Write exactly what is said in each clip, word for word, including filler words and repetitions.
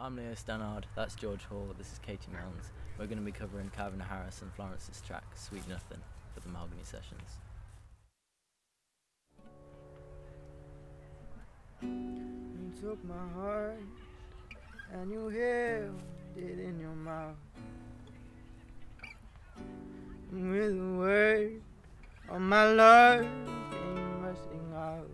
I'm Leo Stannard, that's George Hall, this is Katie Milnes. We're going to be covering Calvin Harris and Florence's track Sweet Nothing for the Mahogany Sessions. You took my heart and you held it in your mouth, and with a word on my love came rushing out,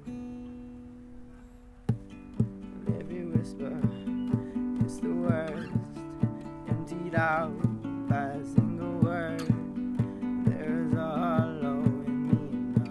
and every whisper is the worst, emptied out by a single word. There's a hollow in me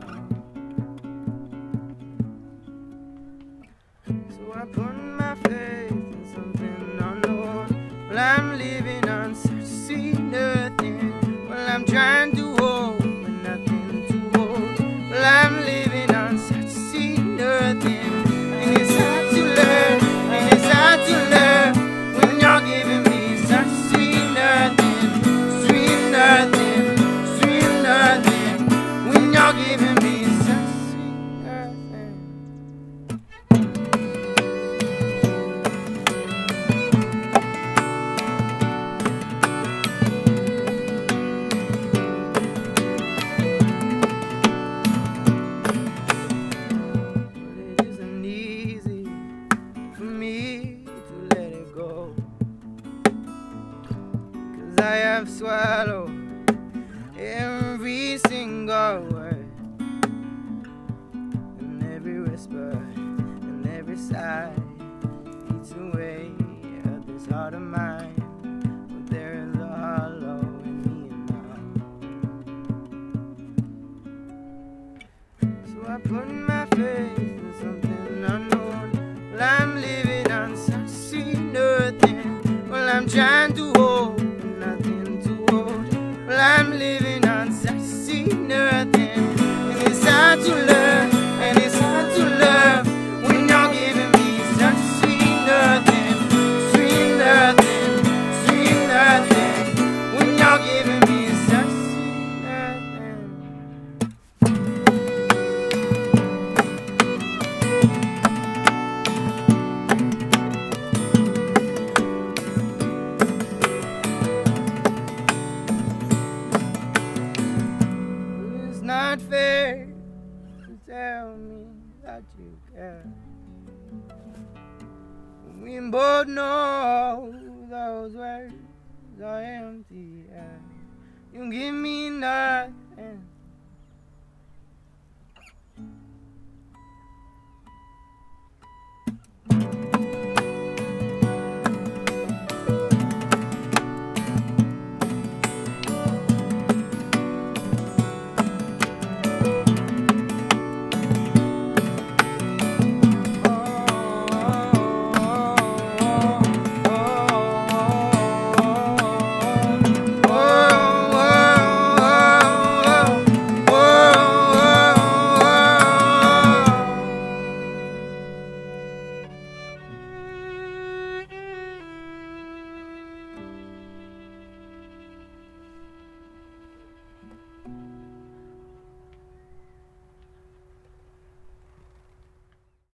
now. So I put my faith in something unknown. Well, I'm living on such sweet nothing. Well, I'm trying to hold but nothing to hold. Well, I'm living on such sweet nothing. And it's hard to learn, and it's hard to learn when you're giving me such sweet nothing, sweet nothing, sweet nothing. When you're giving me such sweet nothing. I have swallowed every single word, and every whisper and every sigh eats away at this heart of mine. But there is a hollow in me now. So I put my faith in something unknown. Well, I'm living on such sweet nothing. Well, I'm trying to hold nothing to hold. Well, I'm living on such sweet nothing. And it's hard to learn, and it's hard to love when you're giving me such sweet nothing, sweet nothing, sweet nothing. When you're giving me such sweet nothing. Not fair to tell me that you care. We both know those words are empty air. You give me nothing.